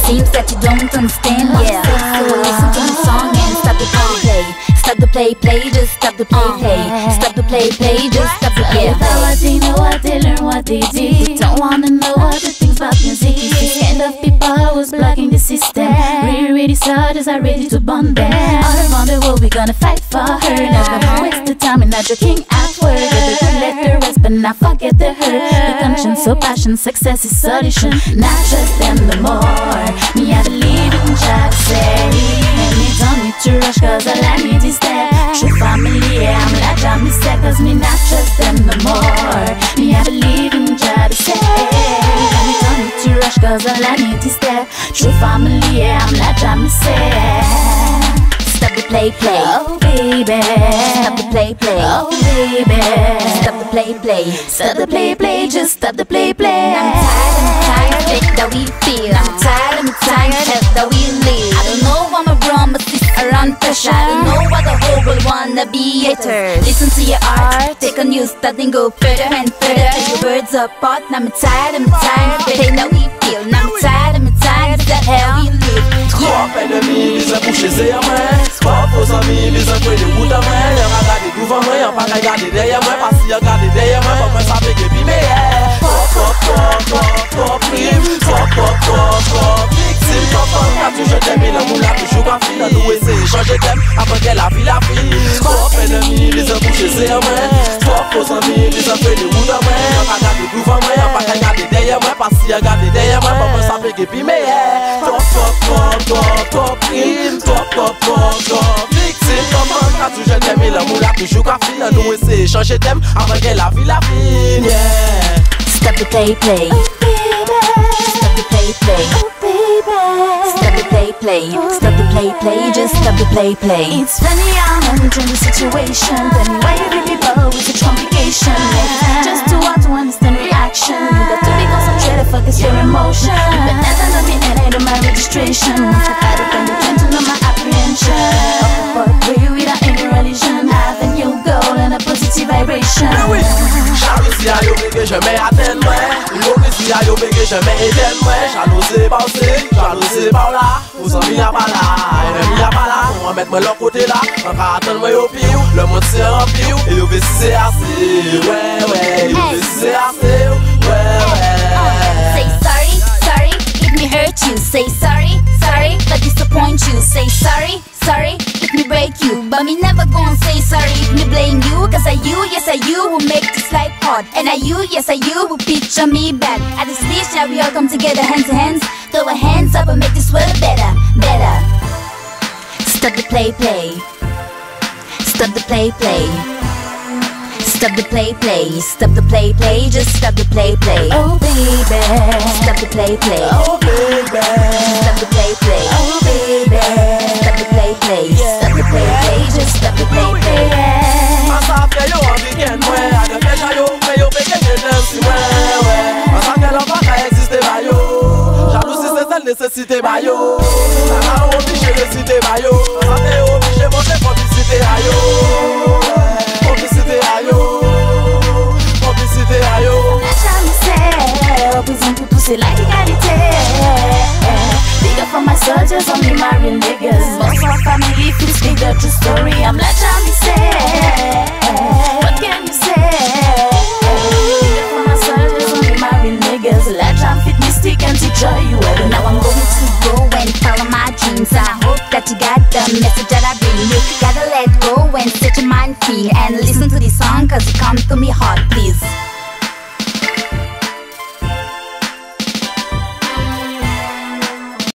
seems that you don't understand. Yeah, so listen to the song and stop the play. Stop the play, just stop the play. Stop the play, just stop the play. What they know, what they learn, what they did. They don't wanna know what the things about music. It's this kind of people who's blocking the system. Really soldiers are ready to bomb them. All around the world we gonna fight for her. Not gonna waste the time and not joking at work. Let the rest but not forget the hurt. The conscience, so passion, success is solution. Not just them no more. Me I believe in Jah say. And me don't need to rush cause all I need is that true family, yeah, I'm like Jah me say. Cause me not trust them no more. Me I believe in Jah say. And me don't need to rush cause all I need is that true family, yeah, I'm like Jah me say. Stop the play. Oh baby, Stop the play. oh baby, Stop the play. stop the play, just stop the play. I'm tired, think that we feel. I'm tired, health that we live. I don't know why my brother sits around pressure. I don't know why the whole world wanna be haters. Listen to your art, take a new start and go further and further. Take your words apart. Now I'm tired, think that we feel. Now I'm tired, the hell we live. Trop ennemis, les boucher c'est à moi. Trop faux amis, les encoins de bout à moi. Y'a regardé devant moi, y'a pas regardé derrière moi. Parce qu'il y a regardé derrière moi, pas moi ça fait que puis mais trop prime, trop victime. Comme quand tu je t'aime, l'amour l'a toujours qu'à finir. Nous essayer changer thème avant qu'elle a vie. Trop ennemis, les boucher c'est à moi. Trop faux amis, les encoins de bout à moi. Y'a regardé devant moi, y'a pas regardé derrière moi. Parce qu'il y a regardé derrière moi, pas moi ça fait que puis mais trop prime, trop victime. Comment quand tu je t'aime, l'amour l'a toujours qu'à finir. Nous essayer changer thème avant qu'elle a vie. Yeah. Stop the play. Oh baby, Stop the play. oh baby, Stop the play. Stop the play. Just stop the play. It's funny I'm managing the situation. Tell me why you really bow with the complication. Just to want to understand reaction. You got to be concentrated, focus your emotion. But that's not me and I do my registration. I depend on my apprehension. But we without any religion. Have a new goal and a positive vibration. Jalousie a yo que je mets à terre moi. Hypocrisie a yo que je mets éteindre moi. Jalousie passé, jalousie par là. Vous en mis à pas là, ennemi à pas là. On va mettre moi l'autre côté là. Encore attendre moi au pire. Le monde c'est en pire. Et yo veut si c'est assez. Ouais. Yo veut si c'est assez. Ouais. Say sorry, if me hurt you. Say sorry, but disappoint you. Say sorry, if me break you. But me never gonna say sorry if me blame you. Cause I you, yes I you, who make this life hard. And I you, yes I you, who picture me bad. At this stage now we all come together hand to hands. Throw our hands up and make this world better. Stop the play. Stop the play. Stop the play. Stop the play. Just stop the play. Oh baby, Stop the play. Oh baby. Stop the play. oh baby, Stop the play. Stop the play. Just stop the play. Asa fe yo an weekend mwen. A de fecha yo, me yo peke je dem si mwen. Asa ke lan pa ka existe ba yo. Jalousie se sel nesesite ba yo. Sa a oblige resite ba yo. Asa te oblige monte complicite a yo. Complicite a yo. represent pour pousser la égalité. Big up for my soldiers, only my real niggas. Boss of family, feel speak the true story. I'm like Jamie say. What can you say? Big up for my soldiers, only my real niggas. Like Jam fit mystic and teach you. Now I'm going to go and follow my dreams. I hope that you got the message that I bring. You gotta let go and set your mind free and listen to this song, cause it comes to me hard, please.